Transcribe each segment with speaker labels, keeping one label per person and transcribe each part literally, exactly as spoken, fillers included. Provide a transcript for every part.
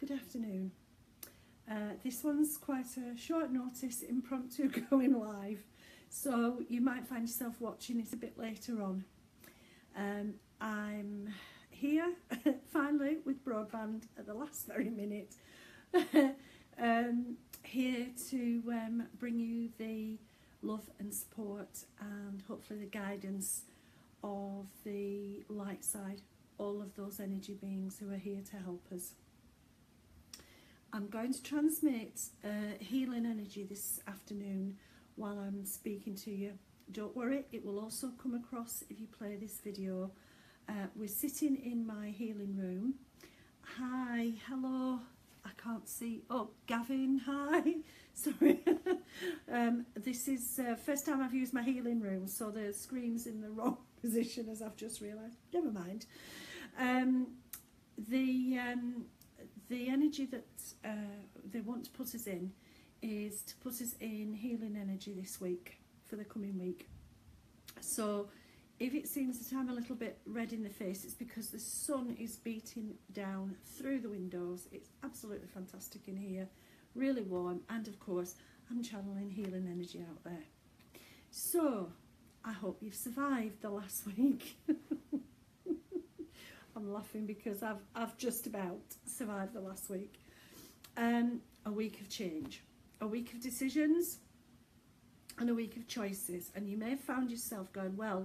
Speaker 1: good afternoon. Uh, this one's quite a short notice, impromptu going live, so you might find yourself watching it a bit later on. Um, I'm here finally with broadband at the last very minute, um, here to um, bring you the love and support and hopefully the guidance of the light side, all of those energy beings who are here to help us. I'm going to transmit uh, healing energy this afternoon while I'm speaking to you. Don't worry, it will also come across if you play this video. Uh, we're sitting in my healing room. Hi, hello, I can't see. Oh, Gavin, hi. Sorry. um, this is the uh, first time I've used my healing room, so the screen's in the wrong position, as I've just realised. Never mind. Um, the um, the energy that uh, they want to put us in is to put us in healing energy this week, for the coming week. So if it seems that I'm a little bit red in the face, it's because the sun is beating down through the windows. It's absolutely fantastic in here, really warm, and of course I'm channeling healing energy out there. So I hope you've survived the last week. I'm laughing because I've, I've just about survived the last week. Um, a week of change, a week of decisions, and a week of choices. And you may have found yourself going, well,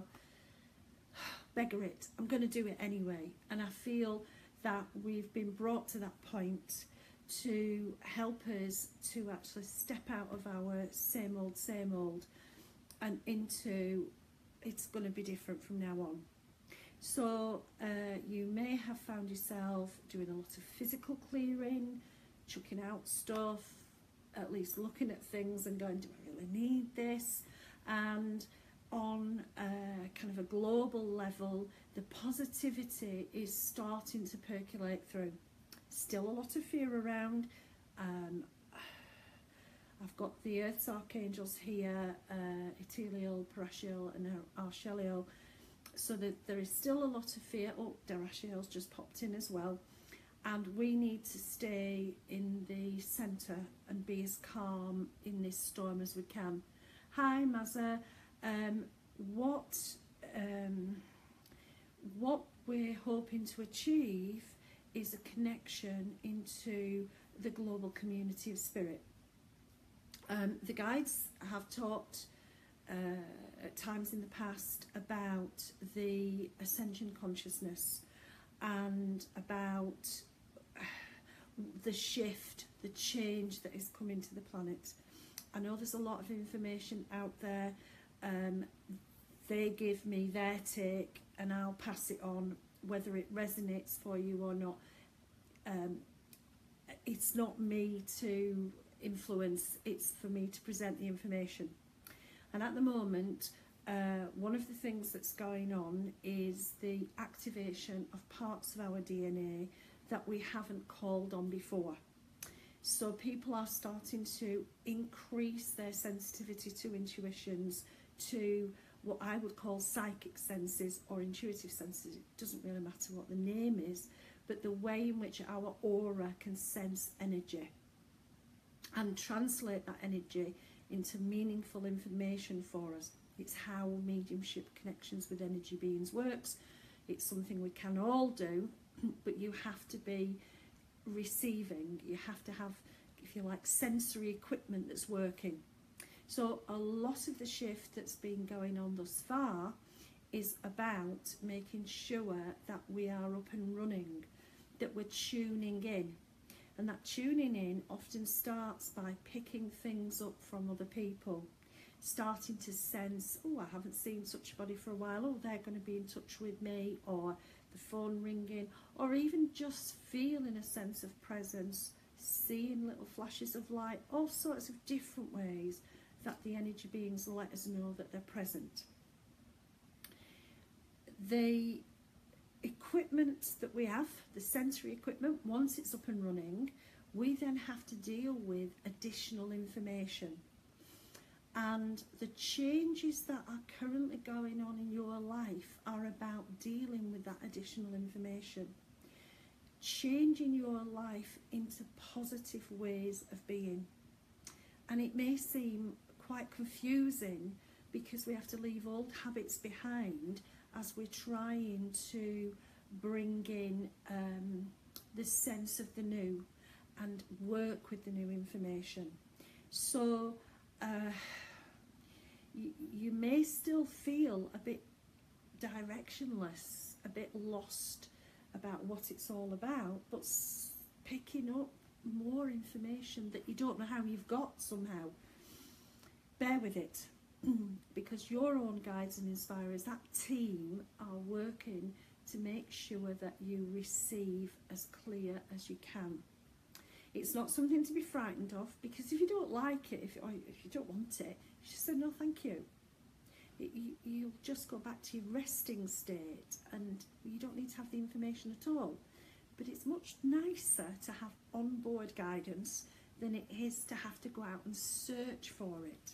Speaker 1: beggar it, I'm going to do it anyway. And I feel that we've been brought to that point to help us to actually step out of our same old, same old and into it's going to be different from now on. So uh, you may have found yourself doing a lot of physical clearing, chucking out stuff, at least looking at things and going, do I really need this? And on a kind of a global level, the positivity is starting to percolate through. Still a lot of fear around. Um, I've got the Earth's ArchAngels here, uh, Eteliel, Parashiel and Archeliel, so that there is still a lot of fear. Oh, Darashiel's just popped in as well. And we need to stay in the centre and be as calm in this storm as we can. Hi, Mazza. Um, what, um, what we're hoping to achieve is a connection into the global community of spirit. Um, the guides have talked uh, at times in the past about the Ascension Consciousness and about the shift, the change that is coming to the planet. I know there's a lot of information out there. Um, they give me their take and I'll pass it on, whether it resonates for you or not. Um, it's not me to influence, it's for me to present the information. And at the moment, uh, one of the things that's going on is the activation of parts of our D N A that we haven't called on before. So people are starting to increase their sensitivity to intuitions, to what I would call psychic senses or intuitive senses. It doesn't really matter what the name is, but the way in which our aura can sense energy and translate that energy into meaningful information for us. It's how mediumship connections with energy beings works. It's something we can all do, but you have to be receiving. You have to have, if you like, sensory equipment that's working. So a lot of the shift that's been going on thus far is about making sure that we are up and running, that we're tuning in. And that tuning in often starts by picking things up from other people, starting to sense, oh, I haven't seen such a body for a while, oh, they're going to be in touch with me, or the phone ringing, or even just feeling a sense of presence, seeing little flashes of light, all sorts of different ways that the energy beings let us know that they're present. The equipment that we have, the sensory equipment, once it's up and running, we then have to deal with additional information. And the changes that are currently going on in your life are about dealing with that additional information. changing your life into positive ways of being. And it may seem quite confusing because we have to leave old habits behind as we're trying to bring in um, the sense of the new and work with the new information. So uh, you, you may still feel a bit directionless, a bit lost about what it's all about, but picking up more information that you don't know how you've got somehow. Bear with it, because your own guides and inspirers, that team, are working to make sure that you receive as clear as you can. It's not something to be frightened of, because if you don't like it, if, or if you don't want it, you just say no thank you. It, you. You'll just go back to your resting state, and you don't need to have the information at all. But it's much nicer to have onboard guidance than it is to have to go out and search for it.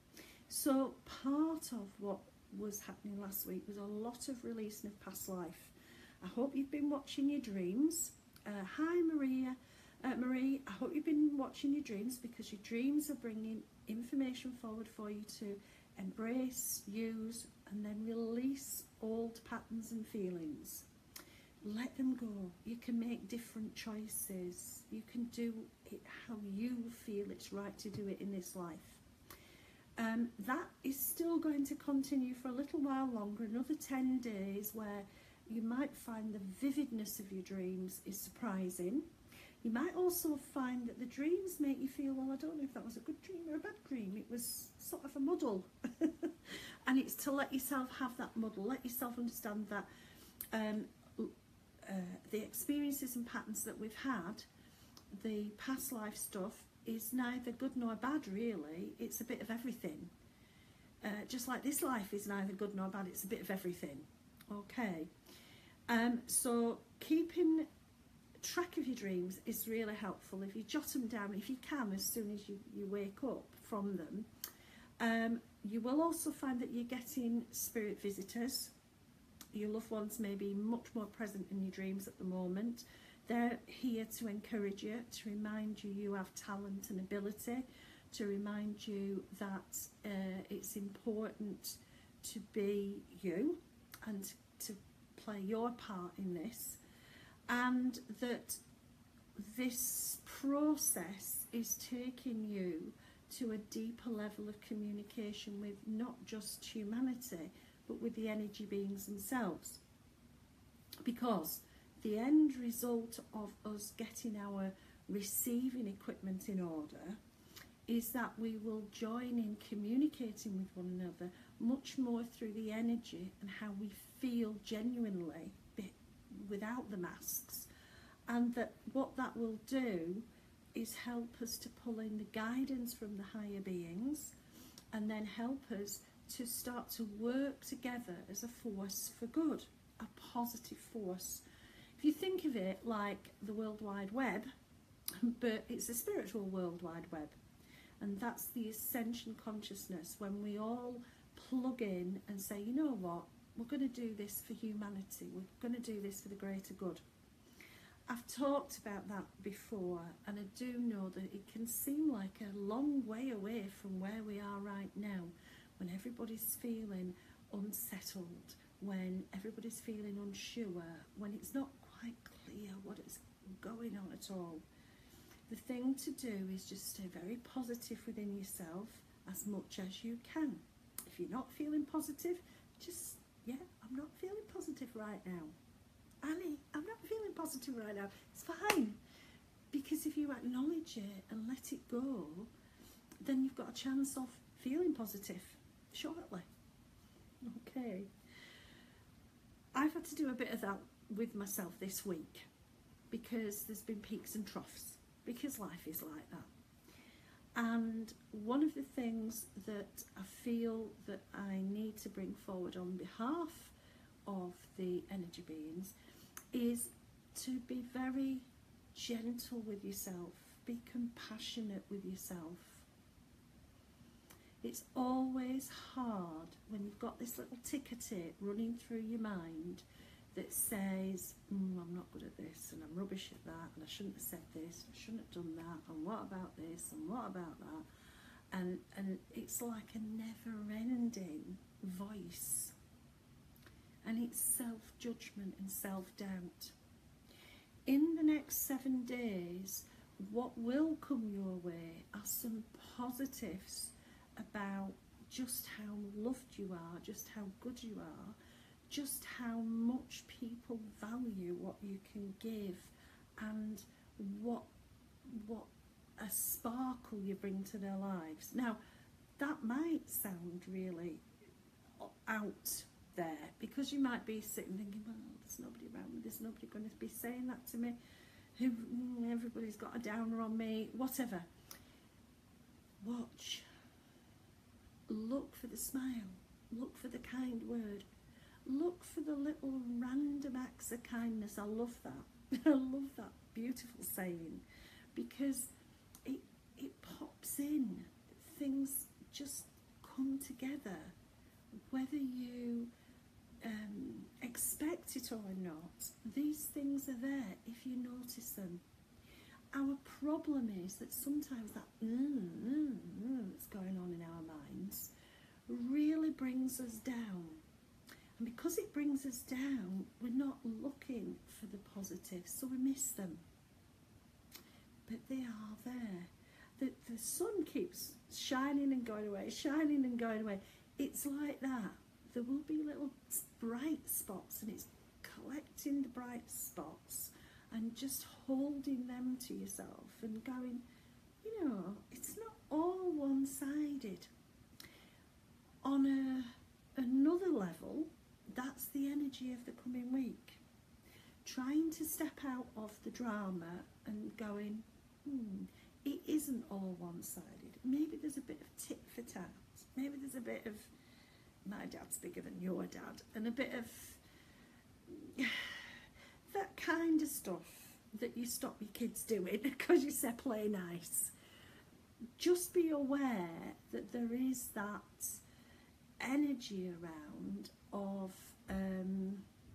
Speaker 1: So part of what was happening last week was a lot of releasing of past life. I hope you've been watching your dreams. Uh, hi Maria, uh, Marie, I hope you've been watching your dreams, because your dreams are bringing information forward for you to embrace, use, and then release old patterns and feelings. Let them go. You can make different choices. You can do it how you feel it's right to do it in this life. Um, that is still going to continue for a little while longer, another ten days, where you might find the vividness of your dreams is surprising. You might also find that the dreams make you feel, well, I don't know if that was a good dream or a bad dream. It was sort of a muddle. And it's to let yourself have that muddle, let yourself understand that um, uh, the experiences and patterns that we've had, the past life stuff, is neither good nor bad, really. It's a bit of everything. Uh, just like this life is neither good nor bad, it's a bit of everything. Okay. Um, so keeping track of your dreams is really helpful. If you jot them down, if you can, as soon as you, you wake up from them. Um, you will also find that you're getting spirit visitors. Your loved ones may be much more present in your dreams at the moment. They're here to encourage you, to remind you you have talent and ability, to remind you that uh, it's important to be you and to play your part in this, and that this process is taking you to a deeper level of communication with not just humanity, but with the energy beings themselves. Because the end result of us getting our receiving equipment in order is that we will join in communicating with one another much more through the energy and how we feel genuinely without the masks. And that what that will do is help us to pull in the guidance from the higher beings, and then help us to start to work together as a force for good, a positive force. If you think of it like the World Wide Web, but it's a spiritual World Wide Web, and that's the Ascension Consciousness, when we all plug in and say, you know what, we're going to do this for humanity, we're going to do this for the greater good. I've talked about that before, and I do know that it can seem like a long way away from where we are right now, when everybody's feeling unsettled, when everybody's feeling unsure, when it's not quite clear what is going on at all. The thing to do is just stay very positive within yourself as much as you can. If you're not feeling positive, just, yeah, I'm not feeling positive right now. Annie, I'm not feeling positive right now. It's fine. Because if you acknowledge it and let it go, then you've got a chance of feeling positive shortly. Okay. I've had to do a bit of that with myself this week, because there's been peaks and troughs, because life is like that. And one of the things that I feel that I need to bring forward on behalf of the energy beings is to be very gentle with yourself, be compassionate with yourself. It's always hard when you've got this little ticker tape running through your mind that says, mm, I'm not good at this, and I'm rubbish at that, and I shouldn't have said this, I shouldn't have done that, and what about this, and what about that, and and it's like a never-ending voice, and it's self-judgment and self-doubt. In the next seven days, what will come your way are some positives about just how loved you are, just how good you are, just how much people value what you can give, and what what a sparkle you bring to their lives. Now, that might sound really out there, because you might be sitting thinking, well, there's nobody around me, there's nobody going to be saying that to me, who everybody's got a downer on me, whatever. Watch. Look for the smile. Look for the kind word. Look for the little random acts of kindness. I love that. I love that beautiful saying, because it it pops in. Things just come together, whether you um, expect it or not. These things are there if you notice them. Our problem is that sometimes that mm, mm, mm, that's going on in our minds really brings us down. And because it brings us down, we're not looking for the positives, so we miss them. But they are there. The, the sun keeps shining and going away, shining and going away. It's like that. There will be little bright spots, and it's collecting the bright spots and just holding them to yourself and going, you know, it's not all one-sided. On a, another level, that's the energy of the coming week. Trying to step out of the drama and going, hmm, it isn't all one-sided. Maybe there's a bit of tit for tat. Maybe there's a bit of, my dad's bigger than your dad, and a bit of that kind of stuff that you stop your kids doing because you say play nice. Just be aware that there is that energy around of, um,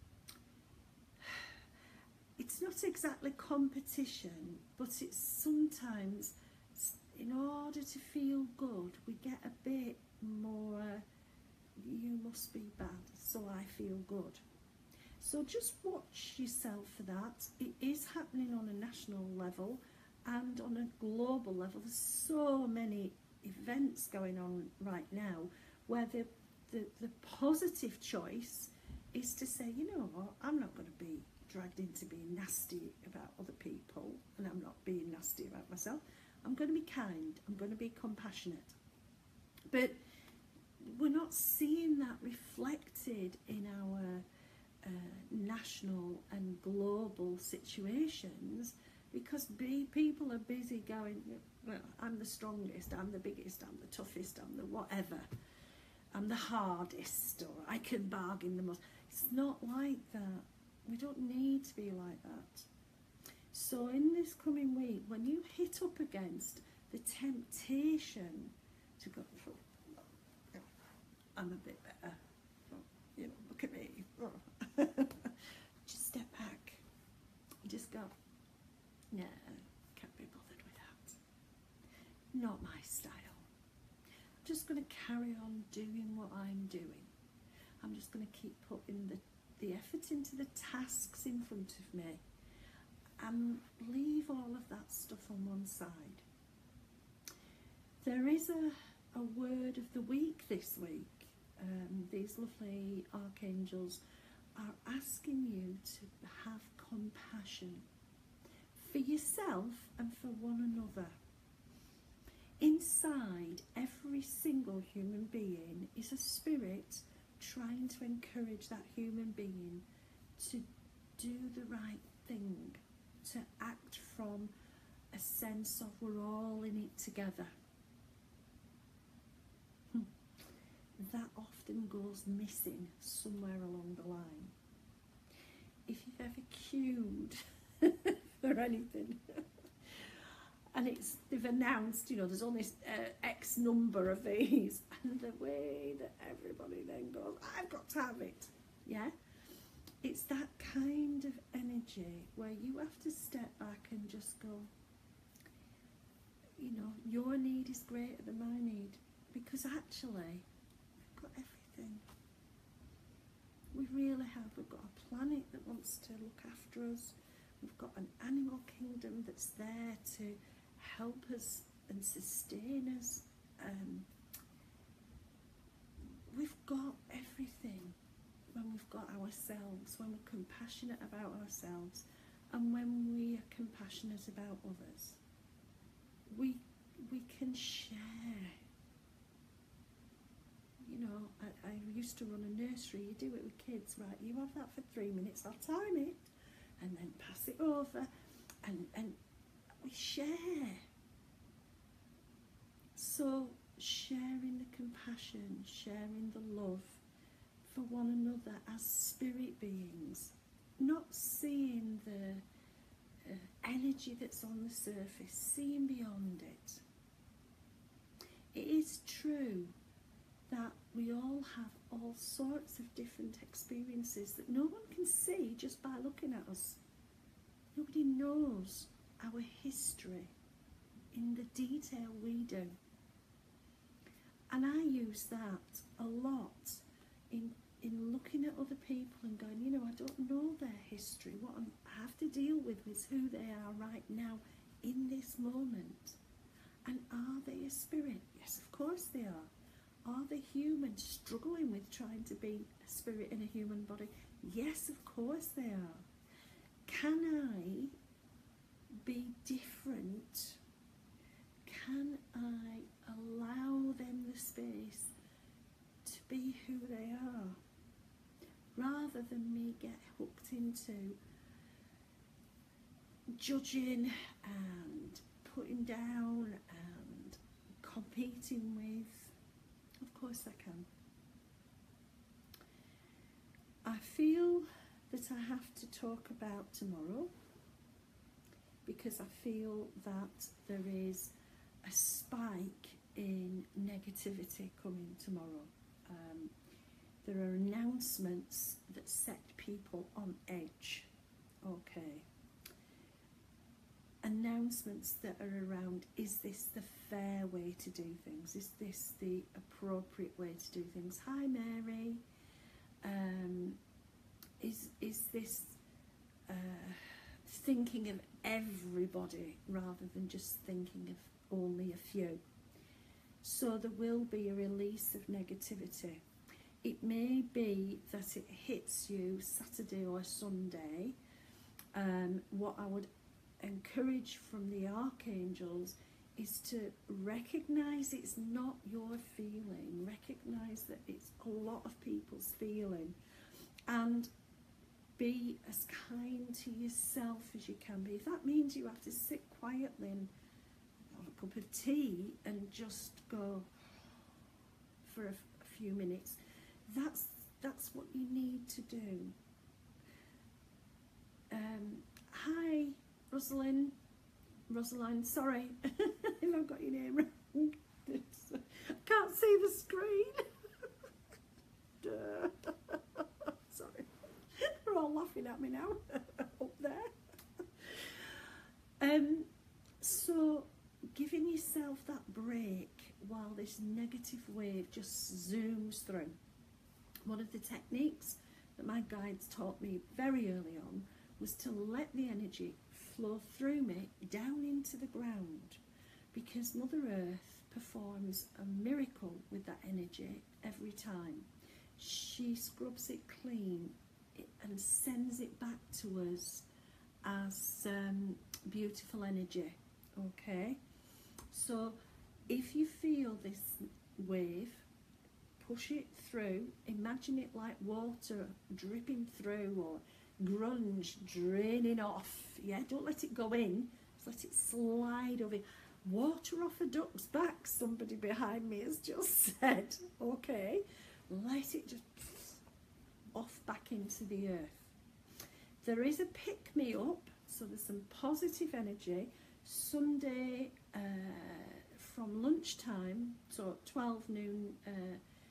Speaker 1: it's not exactly competition, but it's sometimes, in order to feel good, we get a bit more, you must be bad, so I feel good. So just watch yourself for that. It is happening on a national level and on a global level. There's so many events going on right now where the, the, the positive choice is to say, you know what, I'm not going to be dragged into being nasty about other people, and I'm not being nasty about myself. I'm going to be kind. I'm going to be compassionate. But we're not seeing that reflected in our uh, national and global situations, because be, people are busy going, well, I'm the strongest, I'm the biggest, I'm the toughest, I'm the whatever, I'm the hardest, or I can bargain the most. It's not like that. We don't need to be like that. So in this coming week, when you hit up against the temptation to go, I'm a bit better, you know, look at me, just step back, just go, no, can't be bothered with that, not my style. I'm just going to carry on doing what I'm doing. I'm just going to keep putting the, the effort into the tasks in front of me, and leave all of that stuff on one side. There is a, a word of the week this week. Um, these lovely archangels are asking you to have compassion for yourself and for one another. Inside every single human being is a spirit trying to encourage that human being to do the right thing, to act from a sense of we're all in it together. Hmm. That often goes missing somewhere along the line. If you've ever queued for anything, and it's they've announced, you know, there's only uh, X number of these, and the way that everybody then goes, I've got to have it, yeah? it's that kind of energy where you have to step back and just go, you know, your need is greater than my need, because actually we've got everything. We really have. We've got a planet that wants to look after us. We've got an animal kingdom that's there to help us and sustain us. Um, we've got everything when we've got ourselves, when we're compassionate about ourselves, and when we are compassionate about others. We, we can share. You know, I, I used to run a nursery. You do it with kids, right? You have that for three minutes, I'll time it, and then pass it over, and, and we share. So sharing the compassion, sharing the love for one another as spirit beings, not seeing the uh, energy that's on the surface, seeing beyond it. It is true that we all have all sorts of different experiences that no one can see just by looking at us. Nobody knows our history in the detail we do. And I use that a lot in, in looking at other people and going, you know, I don't know their history. What I have to deal with is who they are right now in this moment. And are they a spirit? Yes, of course they are. Are they human, struggling with trying to be a spirit in a human body? Yes, of course they are. Can I be different? Can I allow them the space to be who they are, rather than me get hooked into judging and putting down and competing with? Of course I can. I feel that I have to talk about tomorrow, because I feel that there is a spike in negativity coming tomorrow. Um, there are announcements that set people on edge. Okay. Announcements that are around, is this the fair way to do things? Is this the appropriate way to do things? Hi Mary. Um, is, is this uh, thinking of everybody rather than just thinking of only a few? So there will be a release of negativity. It may be that it hits you Saturday or Sunday. Um, what I would encourage from the ArchAngels is to recognise it's not your feeling, recognise that it's a lot of people's feeling, and be as kind to yourself as you can be. If that means you have to sit quietly and have a cup of tea and just go for a, a few minutes, that's that's what you need to do. Um, hi Rosalind, Rosalind, sorry if I've got your name wrong. I can't see the screen. Sorry, they're all laughing at me now up there. Um, so giving yourself that break while this negative wave just zooms through. One of the techniques that my guides taught me very early on was to let the energy flow through me down into the ground, because Mother Earth performs a miracle with that energy every time. She scrubs it clean and sends it back to us as um, beautiful energy. Okay, so if you feel this wave, push it through. Imagine it like water dripping through, or grunge draining off. Yeah, don't let it go in, just let it slide over. Water off a duck's back, somebody behind me has just said. Okay, let it just off back into the earth. There is a pick me up, so there's some positive energy. Sunday uh, from lunchtime, so twelve noon uh,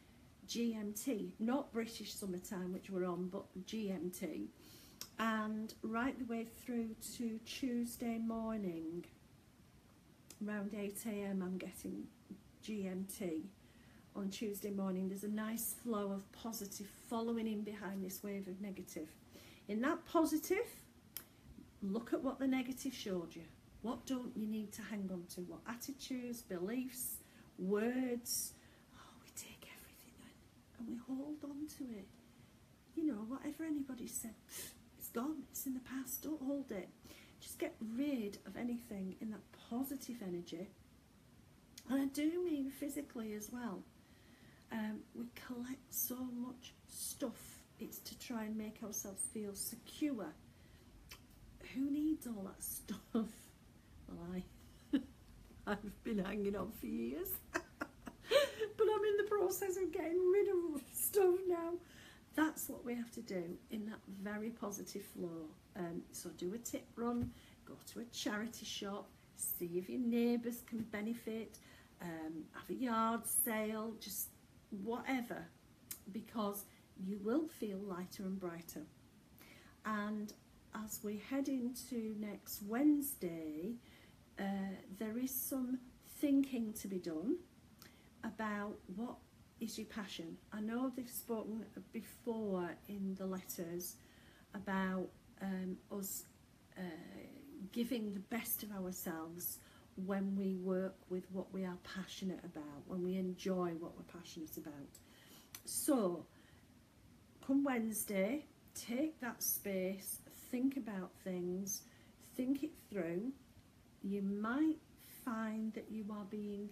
Speaker 1: G M T, not British summertime, which we're on, but G M T. And right the way through to Tuesday morning, around eight a m I'm getting G M T. On Tuesday morning, there's a nice flow of positive following in behind this wave of negative. In that positive, look at what the negative showed you. What don't you need to hang on to? What attitudes, beliefs, words? Oh, we take everything in and we hold on to it. You know, whatever anybody said, it's gone, it's in the past, don't hold it. Just get rid of anything in that positive energy. And I do mean physically as well. Um, we collect so much stuff. It's to try and make ourselves feel secure. Who needs all that stuff? Well, I, I've been hanging on for years. But I'm in the process of getting rid of stuff now. That's what we have to do in that very positive flow. Um, so do a tip run, go to a charity shop, see if your neighbours can benefit, um, have a yard sale, just whatever, because you will feel lighter and brighter. And as we head into next Wednesday, uh, there is some thinking to be done about what is your passion. I know they've spoken before in the letters about um, us uh, giving the best of ourselves when we work with what we are passionate about, when we enjoy what we're passionate about. So, come Wednesday, take that space, think about things, think it through. You might find that you are being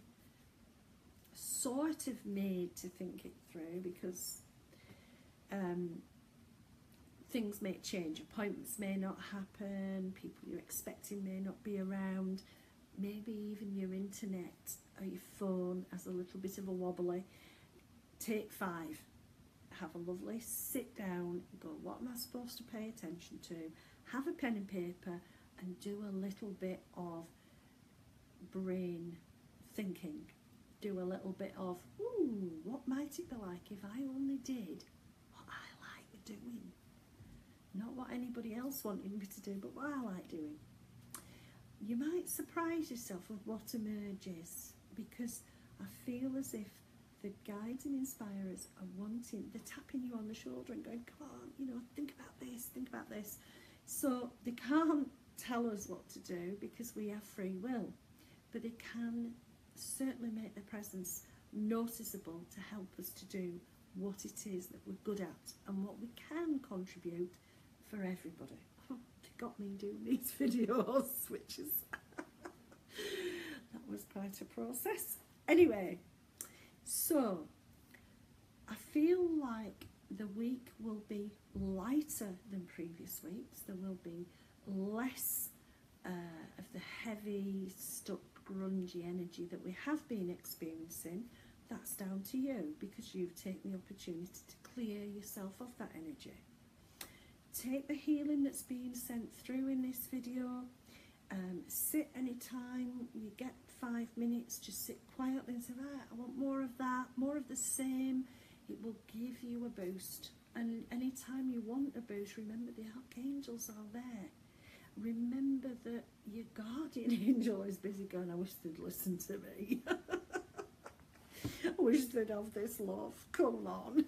Speaker 1: sort of made to think it through, because um, things may change, appointments may not happen, people you're expecting may not be around, maybe even your internet or your phone has a little bit of a wobbly. Take five, have a lovely sit down, go, what am I supposed to pay attention to? Have a pen and paper and do a little bit of brain thinking. Do a little bit of, ooh, what might it be like if I only did what I like doing? Not what anybody else wanted me to do, but what I like doing. You might surprise yourself with what emerges, because I feel as if the guides and inspirers are wanting, they're tapping you on the shoulder and going, come on, you know, think about this, think about this. So they can't tell us what to do because we have free will, but they can certainly make their presence noticeable to help us to do what it is that we're good at and what we can contribute for everybody. Oh, they got me doing these videos, which is that was quite a process. Anyway, so I feel like the week will be lighter than previous weeks. There will be less uh, of the heavy, stuck, grungy energy that we have been experiencing. That's down to you, because you've taken the opportunity to clear yourself of that energy. Take the healing that's being sent through in this video. Um, sit anytime you get five minutes, just sit quietly and say, right, I want more of that, more of the same. It will give you a boost. And anytime you want a boost, remember the archangels are there. Remember that your guardian angel is busy going, I wish they'd listen to me. I wish they'd have this love. Come on.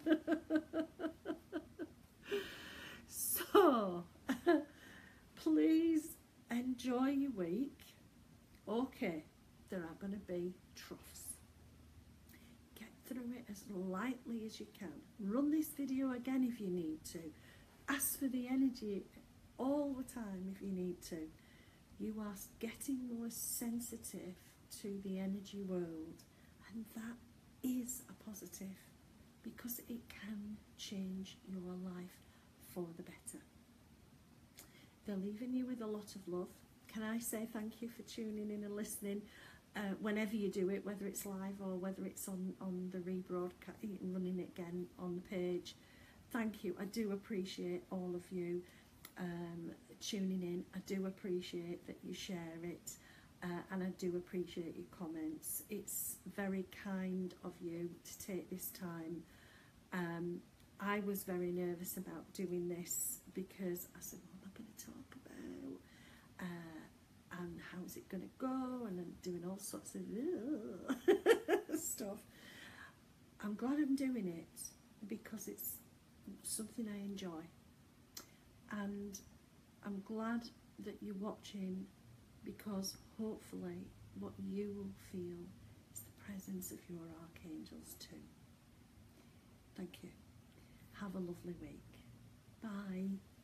Speaker 1: So, please enjoy your week. Okay, there are going to be troughs. Get through it as lightly as you can. Run this video again if you need to. Ask for the energy all the time if you need to. You are getting more sensitive to the energy world, and that is a positive, because it can change your life for the better. They're leaving you with a lot of love. Can I say thank you for tuning in and listening uh, whenever you do it, whether it's live or whether it's on, on the rebroadcast, running it again on the page. Thank you. I do appreciate all of you um, tuning in. I do appreciate that you share it, uh, and I do appreciate your comments. It's very kind of you to take this time Um, I was very nervous about doing this because I said, what am I going to talk about? Uh, and how's it going to go? And I'm doing all sorts of stuff. I'm glad I'm doing it because it's something I enjoy. And I'm glad that you're watching because hopefully what you will feel is the presence of your archangels too. Thank you. Have a lovely week. Bye.